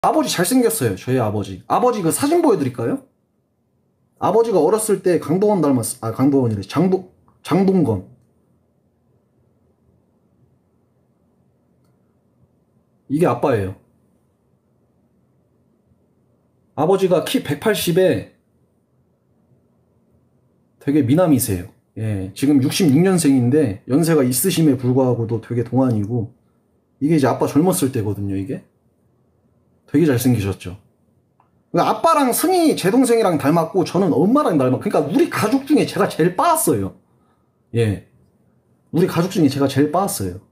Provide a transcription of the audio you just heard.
아버지 잘생겼어요. 저희 아버지. 아버지 그 사진 보여드릴까요? 아버지가 어렸을 때 강동원 닮았어. 아, 강동원이래. 장동건. 이게 아빠예요. 아버지가 키 180에 되게 미남이세요. 예, 지금 66년생인데 연세가 있으심에 불구하고도 되게 동안이고, 이게 이제 아빠 젊었을 때거든요, 이게. 되게 잘생기셨죠. 그러니까 아빠랑 승희 제 동생이랑 닮았고 저는 엄마랑 닮았고, 그러니까 우리 가족 중에 제가 제일 빠았어요. 예, 우리 가족 중에 제가 제일 빠았어요.